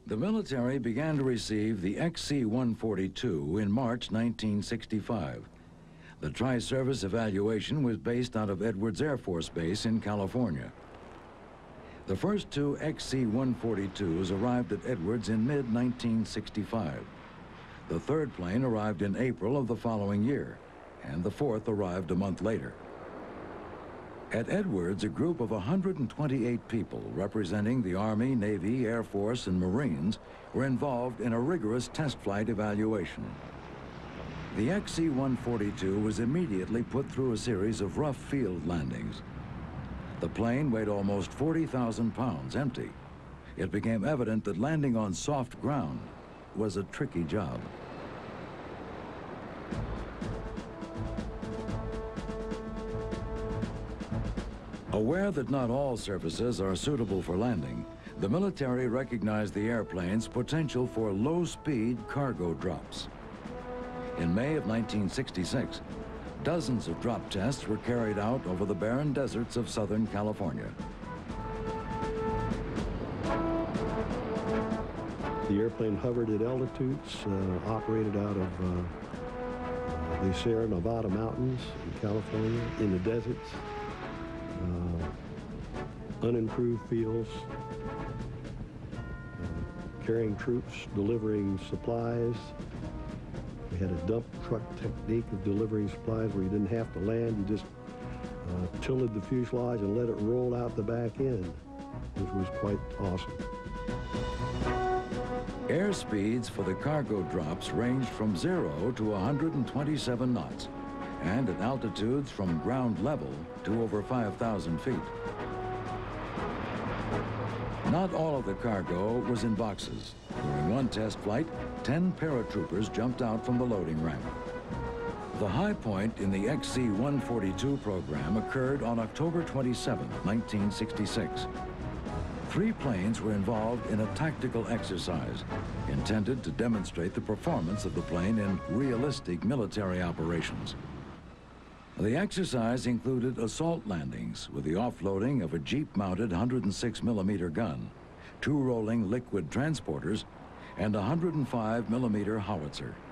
The military began to receive the XC-142 in March 1965. The tri-service evaluation was based out of Edwards Air Force Base in California. The first two XC-142s arrived at Edwards in mid-1965. The third plane arrived in April of the following year, and the fourth arrived a month later. At Edwards, a group of 128 people representing the Army, Navy, Air Force, and Marines were involved in a rigorous test flight evaluation. The XC-142 was immediately put through a series of rough field landings. The plane weighed almost 40,000 pounds empty. It became evident that landing on soft ground was a tricky job. Aware that not all surfaces are suitable for landing, the military recognized the airplane's potential for low-speed cargo drops. In May of 1966, dozens of drop tests were carried out over the barren deserts of Southern California. The airplane hovered at altitudes, operated out of the Sierra Nevada mountains in California, in the deserts, unimproved fields, carrying troops, delivering supplies. We had a dump truck technique of delivering supplies where you didn't have to land, you just tilted the fuselage and let it roll out the back end, which was quite awesome. Air speeds for the cargo drops ranged from 0 to 127 knots, and at altitudes from ground level to over 5,000 feet. Not all of the cargo was in boxes. During one test flight, 10 paratroopers jumped out from the loading ramp. The high point in the XC-142 program occurred on October 27, 1966. 3 planes were involved in a tactical exercise intended to demonstrate the performance of the plane in realistic military operations. The exercise included assault landings with the offloading of a Jeep-mounted 106mm gun, 2 rolling liquid transporters, and a 105mm howitzer.